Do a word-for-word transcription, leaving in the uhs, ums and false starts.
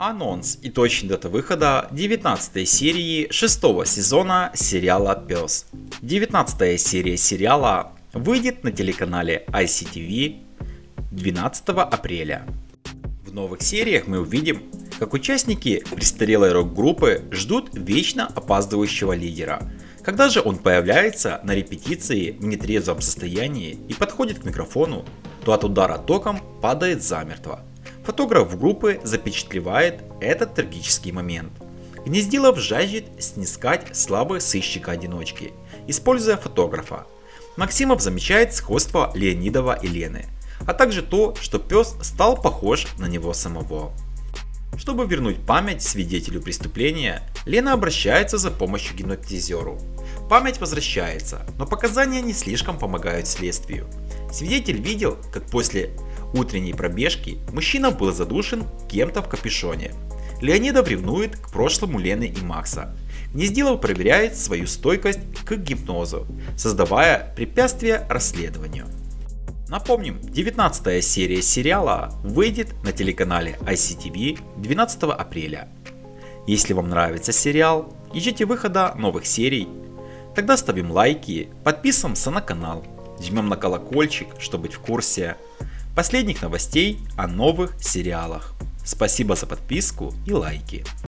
Анонс и точная дата выхода девятнадцатой серии шестого сезона сериала «Пес». девятнадцатая серия сериала выйдет на телеканале ай си ти ви двенадцатого апреля. В новых сериях мы увидим, как участники престарелой рок-группы ждут вечно опаздывающего лидера. Когда же он появляется на репетиции в нетрезвом состоянии и подходит к микрофону, то от удара током падает замертво. Фотограф группы запечатлевает этот трагический момент. Гнездилов жаждет снискать славы сыщика-одиночки, используя фотографа. Максимов замечает сходство Леонидова и Лены, а также то, что пес стал похож на него самого. Чтобы вернуть память свидетелю преступления, Лена обращается за помощью к гипнотизеру. Память возвращается, но показания не слишком помогают следствию. Свидетель видел, как после утренней пробежки мужчина был задушен кем-то в капюшоне. Леонидов ревнует к прошлому Лены и Макса. Гнездилов проверяет свою стойкость к гипнозу, создавая препятствия расследованию. Напомним, девятнадцатая серия сериала выйдет на телеканале ай си ти ви двенадцатого апреля. Если вам нравится сериал и ждете выхода новых серий, тогда ставим лайки, подписываемся на канал, жмем на колокольчик, чтобы быть в курсе последних новостей о новых сериалах. Спасибо за подписку и лайки.